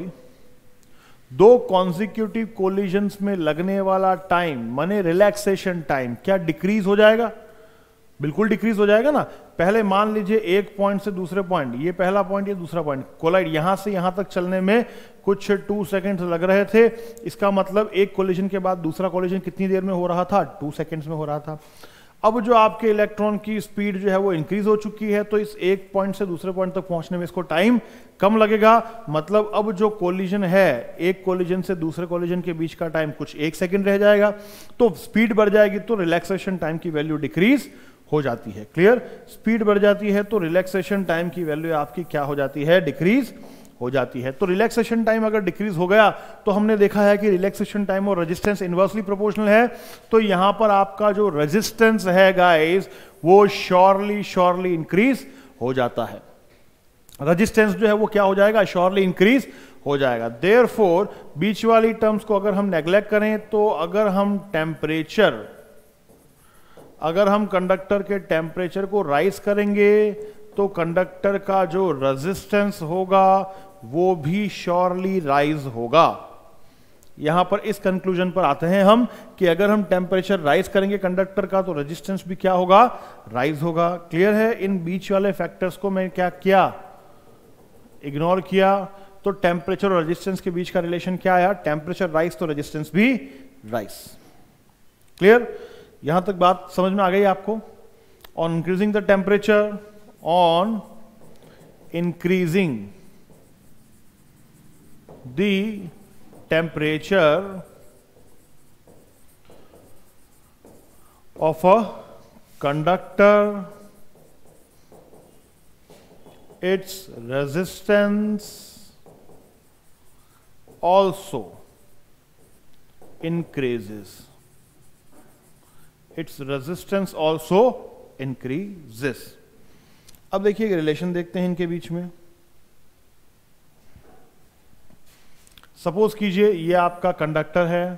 दो कॉन्जिक्यूटिव कोलिजन्स में लगने वाला टाइम माने रिलैक्सेशन टाइम क्या डिक्रीज हो जाएगा? बिल्कुल डिक्रीज हो जाएगा ना। पहले मान लीजिए एक पॉइंट से दूसरे पॉइंट, ये पहला पॉइंट ये दूसरा पॉइंट, कोलाइड यहां से यहां तक चलने में कुछ टू सेकंड्स लग रहे थे। इसका मतलब एक कोलिजन के बाद दूसरा कोलिजन कितनी देर में हो रहा था? टू सेकंड्स में हो रहा था। अब जो आपके इलेक्ट्रॉन की स्पीड जो है वो इंक्रीज हो चुकी है, तो इस एक पॉइंट से दूसरे पॉइंट तक पहुंचने में इसको टाइम कम लगेगा। मतलब अब जो कोलिजन है, एक कोलिजन से दूसरे कोलिजन के बीच का टाइम कुछ एक सेकंड रह जाएगा, तो स्पीड बढ़ जाएगी तो रिलैक्सेशन टाइम की वैल्यू डिक्रीज हो जाती है। क्लियर? स्पीड बढ़ जाती है तो रिलैक्सेशन टाइम की वैल्यू आपकी क्या हो जाती है? डिक्रीज हो जाती है। तो रिलैक्सेशन टाइम अगर डिक्रीज हो गया तो हमने देखा है कि रिलैक्सेशन टाइम और रेजिस्टेंस इनवर्सली प्रोपोर्शनल है। तो यहां पर आपका जो रेजिस्टेंस है गाइस वो श्योरली श्योरली इंक्रीज हो जाता है। रेजिस्टेंस जो है वो क्या हो जाएगा? श्योरली इंक्रीज हो जाएगा। देयरफॉर बीच वाली टर्म्स को अगर हम नेग्लेक्ट करें तो अगर हम टेम्परेचर अगर हम कंडक्टर के टेम्परेचर को राइज करेंगे तो कंडक्टर का जो रेजिस्टेंस होगा वो भी श्योरली राइज होगा। यहां पर इस कंक्लूजन पर आते हैं हम कि अगर हम टेम्परेचर राइज करेंगे कंडक्टर का तो रेजिस्टेंस भी क्या होगा? राइज होगा। क्लियर है? इन बीच वाले फैक्टर्स को मैं क्या किया? इग्नोर किया। तो टेम्परेचर और रेजिस्टेंस के बीच का रिलेशन क्या आया? टेम्परेचर राइज तो रेजिस्टेंस भी राइज। क्लियर? यहां तक बात समझ में आ गई आपको? On increasing the temperature, on increasing the temperature of a conductor, its resistance also increases. Its resistance also increases. अब देखिए रिलेशन देखते हैं इनके बीच में। सपोज कीजिए ये आपका कंडक्टर है,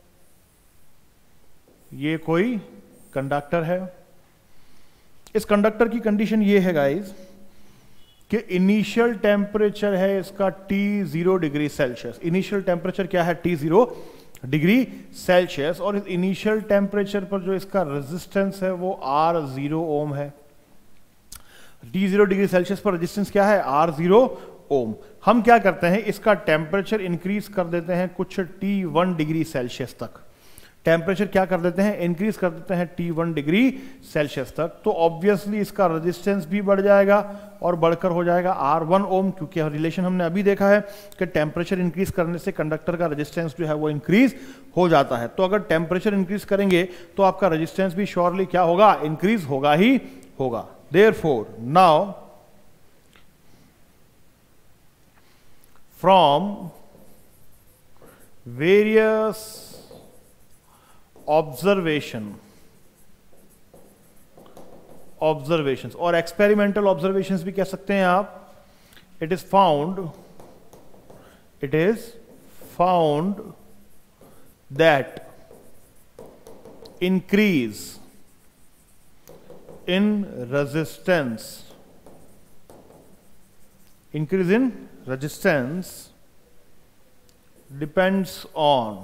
ये कोई कंडक्टर है। इस कंडक्टर की कंडीशन ये है गाइस कि इनिशियल टेम्परेचर है इसका T zero degree Celsius. Initial temperature क्या है? T zero degree Celsius. और इस इनिशियल टेम्परेचर पर जो इसका रेजिस्टेंस है वो आर जीरो ओम है। टी जीरो डिग्री सेल्सियस पर रेजिस्टेंस क्या है? R zero ohm. हम क्या करते हैं, इसका टेम्परेचर इंक्रीज कर देते हैं कुछ टी वन डिग्री सेल्सियस तक। टेम्परेचर क्या कर देते हैं? इंक्रीज कर देते हैं टी वन डिग्री सेल्सियस तक। तो ऑब्वियसली इसका रेजिस्टेंस भी बढ़ जाएगा और बढ़कर हो जाएगा आर वन ओम, क्योंकि रिलेशन हमने अभी देखा है कि टेम्परेचर इंक्रीज करने से कंडक्टर का रेजिस्टेंस जो है वो इंक्रीज हो जाता है। तो अगर टेम्परेचर इंक्रीज करेंगे तो आपका रेजिस्टेंस भी श्योरली क्या होगा? इंक्रीज होगा ही होगा। Therefore now from various observation observations और एक्सपेरिमेंटल ऑब्जर्वेशंस भी कह सकते हैं आप. It is found it is found that increase in resistance increase in resistance depends on,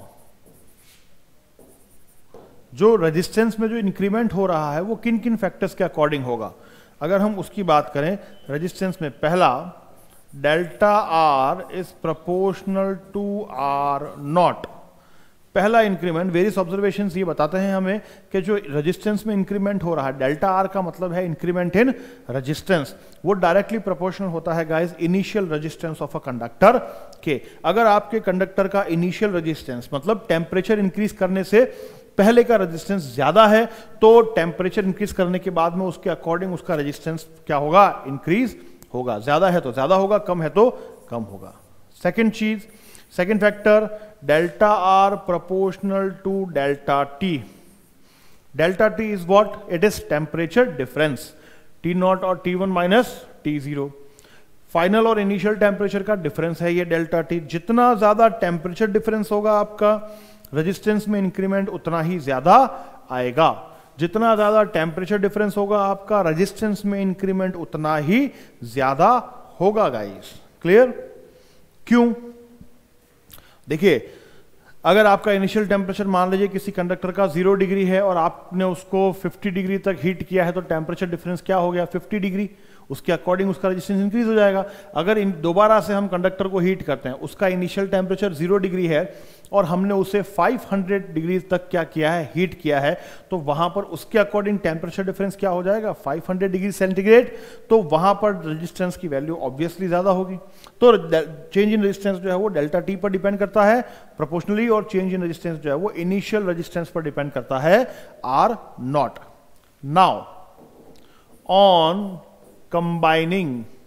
जो रेजिस्टेंस में जो इंक्रीमेंट हो रहा है वो किन किन फैक्टर्स के अकॉर्डिंग होगा. अगर हम उसकी बात करें रेजिस्टेंस में, पहला delta R is proportional to R not. पहला इंक्रीमेंट, वेरियस ऑब्जर्वेशंस ये बताते हैं हमें कि जो रेजिस्टेंस में इंक्रीमेंट हो रहा है, डेल्टा आर का मतलब है इंक्रीमेंट इन रेजिस्टेंस, वो डायरेक्टली प्रोपोर्शनल होता है guys initial resistance of a conductor के. अगर आपके कंडक्टर का इनिशियल रेजिस्टेंस मतलब टेम्परेचर इंक्रीज करने से पहले का रेजिस्टेंस ज्यादा है, तो टेम्परेचर इंक्रीज करने के बाद में उसके अकॉर्डिंग उसका रेजिस्टेंस क्या होगा, इंक्रीज होगा. ज्यादा है तो ज्यादा होगा, कम है तो कम होगा. सेकेंड चीज, second factor, delta R proportional to delta T. Delta T is what, it is temperature difference, T not और T one minus T zero. Final और इनिशियल टेम्परेचर का डिफरेंस है ये डेल्टा टी. जितना ज्यादा टेम्परेचर डिफरेंस होगा आपका, resistance में इंक्रीमेंट उतना ही ज्यादा आएगा. जितना ज्यादा टेम्परेचर डिफरेंस होगा आपका, रेजिस्टेंस में इंक्रीमेंट उतना ही ज्यादा होगा गाइस. क्लियर? क्यों? देखिए, अगर आपका इनिशियल टेम्परेचर मान लीजिए किसी कंडक्टर का जीरो डिग्री है और आपने उसको फिफ्टी डिग्री तक हीट किया है, तो टेम्परेचर डिफरेंस क्या हो गया, फिफ्टी डिग्री. उसके अकॉर्डिंग उसका रेजिस्टेंस इंक्रीज हो जाएगा. अगर इन दोबारा से हम कंडक्टर को हीट करते हैं, उसका इनिशियल टेम्परेचर जीरो डिग्री है और हमने उसे फाइव हंड्रेड डिग्री तक क्या किया है, हीट किया है, तो वहां पर उसके अकॉर्डिंग टेम्परेचर डिफरेंस क्या हो जाएगा, फाइव हंड्रेड डिग्री सेंटीग्रेड. तो वहां पर रेजिस्टेंस की वैल्यू ऑब्वियसली ज्यादा होगी. तो चेंज इन रेजिस्टेंस जो है वो डेल्टा टी पर डिपेंड करता है प्रोपोर्शनली, और चेंज इन रेजिस्टेंस जो है वो इनिशियल रेजिस्टेंस पर डिपेंड करता है R naught. Now on combining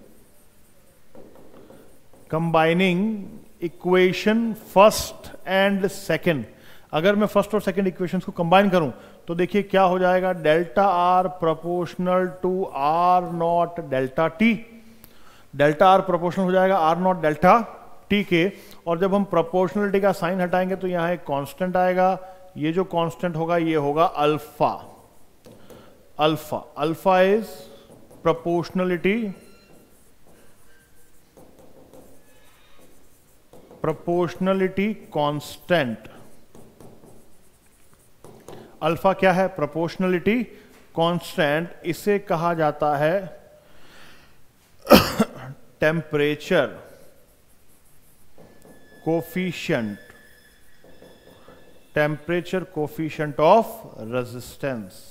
combining equation first and second, अगर मैं फर्स्ट और सेकंड इक्वेशंस को कंबाइन करूं तो देखिए क्या हो जाएगा, delta R proportional to R naught delta T. Delta R proportional हो जाएगा आर नॉट डेल्टा टी के, और जब हम प्रोपोर्शनलिटी का साइन हटाएंगे तो यहां एक कांस्टेंट आएगा. ये जो कांस्टेंट होगा ये होगा alpha. Alpha alpha is proportionality proportionality constant. Alpha क्या है, प्रोपोर्शनलिटी कांस्टेंट. इसे कहा जाता है temperature coefficient temperature coefficient of resistance.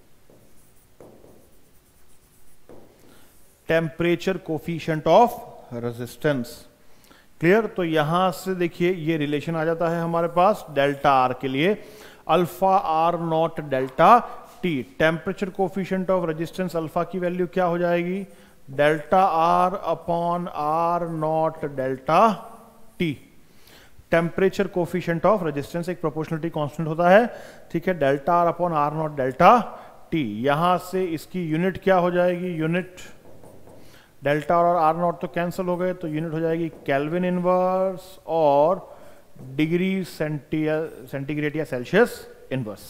Temperature coefficient of resistance. Clear? तो यहां से देखिए ये रिलेशन आ जाता है हमारे पास डेल्टा आर के लिए, alpha R naught delta T. Temperature coefficient of resistance alpha की वैल्यू क्या हो जाएगी, delta R upon R naught delta T. Temperature coefficient of resistance एक प्रोपोर्शनलिटी कांस्टेंट होता है, ठीक है, delta R upon R naught delta T. यहां से इसकी यूनिट क्या हो जाएगी, यूनिट डेल्टा और आर नॉट तो कैंसिल हो गए, तो यूनिट हो जाएगी केल्विन इनवर्स और डिग्री सेंटीग्रेड या सेल्सियस इनवर्स.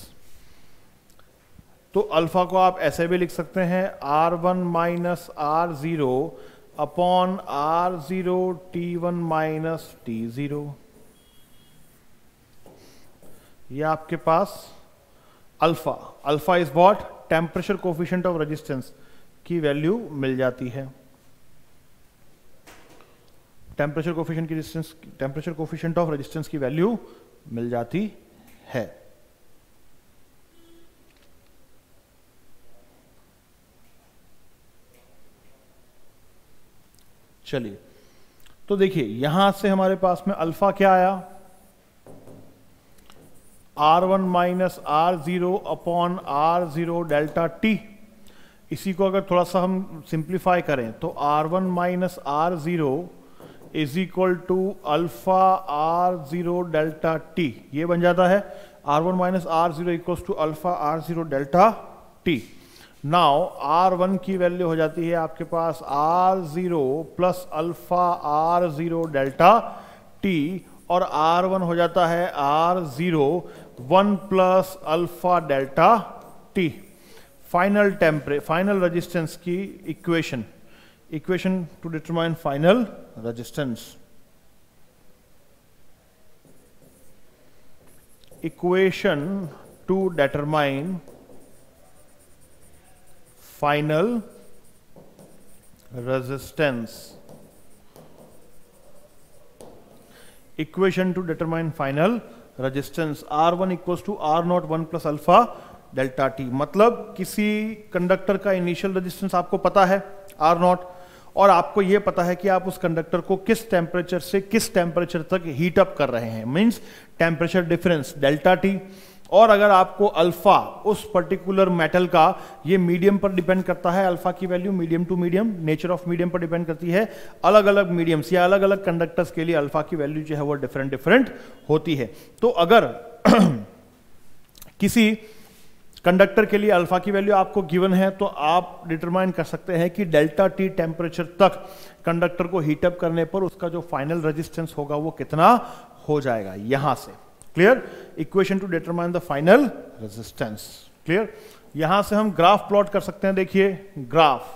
तो अल्फा को आप ऐसे भी लिख सकते हैं, R one minus R zero upon R zero T one minus T zero. ये आपके पास alpha alpha is what, temperature coefficient of resistance की वैल्यू मिल जाती है. टेम्परेचर कोफिशिएंट की resistance temperature coefficient of resistance की वैल्यू मिल जाती है. चलिए, तो देखिए यहां से हमारे पास में अल्फा क्या आया, R one minus R zero upon R zero delta T. इसी को अगर थोड़ा सा हम सिंप्लीफाई करें तो R one minus R zero is equal to alpha R zero delta T, ये बन जाता है R one minus R zero equals to alpha R zero delta T. Now R one की वैल्यू हो जाती है आपके पास R zero plus alpha R zero delta T, और आर वन हो जाता है R zero one plus alpha delta T. Final temperature final resistance की equation equation to determine final resistance, equation to determine final resistance, equation to determine final resistance R one equals to R naught one plus alpha delta t। मतलब किसी conductor का initial resistance आपको पता है R not, और आपको यह पता है कि आप उस कंडक्टर को किस टेम्परेचर से किस टेम्परेचर तक हीट अप कर रहे हैं, means temperature difference delta T. और अगर आपको अल्फा उस पर्टिकुलर मेटल का, ये मीडियम पर डिपेंड करता है, अल्फा की value medium to medium, nature of medium पर डिपेंड करती है। अलग अलग मीडियम्स या अलग अलग कंडक्टर्स के लिए अल्फा की वैल्यू जो है वो डिफरेंट डिफरेंट होती है। तो अगर किसी कंडक्टर के लिए अल्फा की वैल्यू आपको गिवन है, तो आप डिटरमाइन कर सकते हैं कि डेल्टा टी टेम्परेचर तक कंडक्टर को हीटअप करने पर उसका जो फाइनल रेजिस्टेंस होगा वो कितना हो जाएगा, यहां से। Clear? Equation to determine the final resistance. Clear? यहां से हम ग्राफ प्लॉट कर सकते हैं। देखिए graph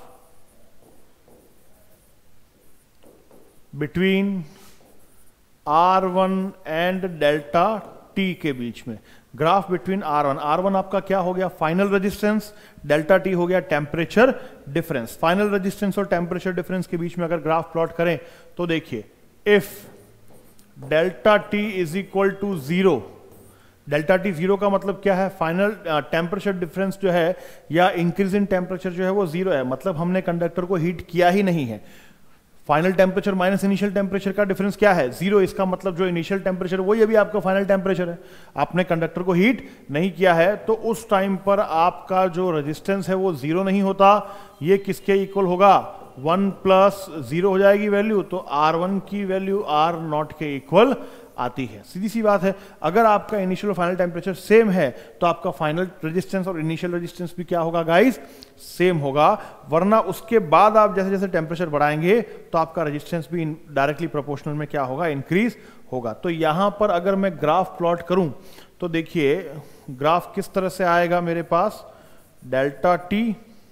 between R one and delta T के बीच में, graph between R one, R one आपका क्या हो गया, फाइनल रेजिस्टेंस, डेल्टा टी हो गया टेम्परेचर डिफरेंस। फाइनल रेजिस्टेंस और टेम्परेचर डिफरेंस के बीच में अगर ग्राफ प्लॉट करें तो देखिए, if delta T is equal to zero, delta T zero का मतलब क्या है, फाइनल टेम्परेचर डिफरेंस जो है या इंक्रीज इन टेम्परेचर जो है वो जीरो है, मतलब हमने कंडक्टर को हीट किया ही नहीं है। Final temperature minus initial temperature का डिफरेंस क्या है, जीरो। इसका मतलब जो इनिशियल टेम्परेचर वही अभी आपका फाइनल टेम्परेचर है, आपने कंडक्टर को हीट नहीं किया है, तो उस टाइम पर आपका जो रेजिस्टेंस है वो जीरो नहीं होता। ये किसके इक्वल होगा, वन प्लस जीरो हो जाएगी वैल्यू, तो आर वन की वैल्यू आर नॉट के इक्वल आती है। सीधी सी बात है, अगर आपका इनिशियल और फाइनल टेम्परेचर सेम है तो आपका फाइनल रेजिस्टेंस और इनिशियल रेजिस्टेंस भी क्या होगा गाइस, सेम होगा। वरना उसके बाद आप जैसे जैसे टेम्परेचर बढ़ाएंगे तो आपका रेजिस्टेंस भी डायरेक्टली प्रोपोर्शनल में क्या होगा, इंक्रीज होगा। तो यहां पर अगर मैं ग्राफ प्लॉट करूं तो देखिए ग्राफ किस तरह से आएगा मेरे पास, डेल्टा टी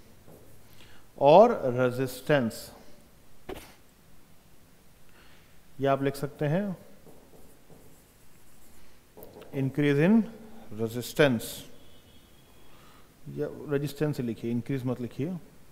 और रेजिस्टेंस, ये आप लिख सकते हैं इंक्रीज इन रेजिस्टेंस, या रेजिस्टेंस लिखिए, इंक्रीज मत लिखिए।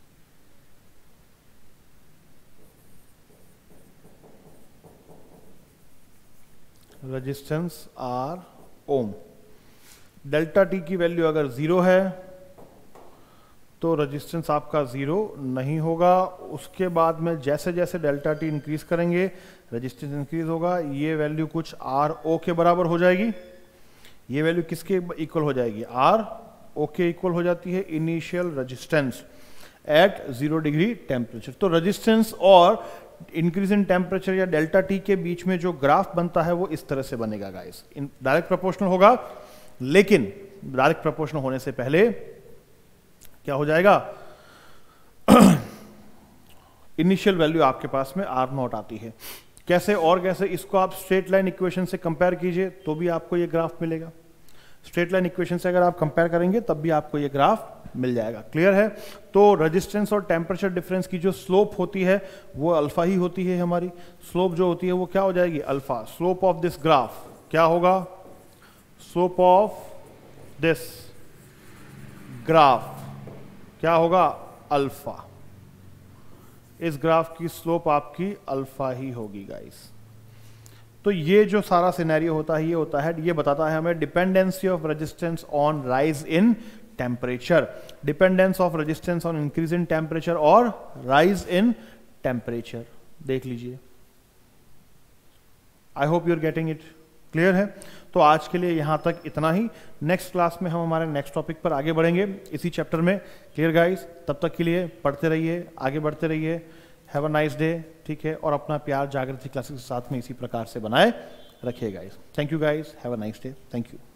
Resistance R ohm. Delta T की वैल्यू अगर जीरो है तो रेजिस्टेंस आपका जीरो नहीं होगा। उसके बाद में जैसे जैसे डेल्टा टी इंक्रीज करेंगे रेजिस्टेंस इंक्रीज होगा। ये वैल्यू कुछ आर ओ के बराबर हो जाएगी। ये वैल्यू किसके इक्वल हो जाएगी, आर ओ के इक्वल हो जाती है initial resistance at zero degree temperature. तो रेजिस्टेंस और इंक्रीज इन टेम्परेचर या डेल्टा टी के बीच में जो ग्राफ बनता है वो इस तरह से बनेगा गाइस। डायरेक्ट प्रोपोर्शनल होगा, लेकिन डायरेक्ट प्रोपोर्शनल होने से पहले क्या हो जाएगा, इनिशियल वैल्यू आपके पास में आर नॉट आती है। कैसे और कैसे, इसको आप स्ट्रेट लाइन इक्वेशन से कंपेयर कीजिए तो भी आपको ये ग्राफ मिलेगा। स्ट्रेट लाइन इक्वेशन से अगर आप कंपेयर करेंगे तब भी आपको ये ग्राफ मिल जाएगा। क्लियर है? तो रेजिस्टेंस और टेम्परेचर डिफरेंस की जो स्लोप होती है वो अल्फा ही होती है। हमारी स्लोप जो होती है वो क्या हो जाएगी, alpha. Slope of this graph क्या होगा, स्लोप ऑफ दिस ग्राफ क्या होगा, अल्फा। इस ग्राफ की स्लोप आपकी अल्फा ही होगी गाइस। तो ये जो सारा सिनेरियो होता है ये होता है, ये बताता है हमें dependency of resistance on rise in temperature, dependence of resistance on increase in temperature और राइज इन टेम्परेचर। देख लीजिए, I hope you are getting it. Clear है? तो आज के लिए यहां तक इतना ही। नेक्स्ट क्लास में हम हमारे नेक्स्ट टॉपिक पर आगे बढ़ेंगे इसी चैप्टर में। Clear guys? तब तक के लिए पढ़ते रहिए, आगे बढ़ते रहिए। Have a nice day. ठीक है, और अपना प्यार जागृति क्लासेस के साथ में इसी प्रकार से बनाए रखिए guys. Thank you guys, have a nice day, thank you.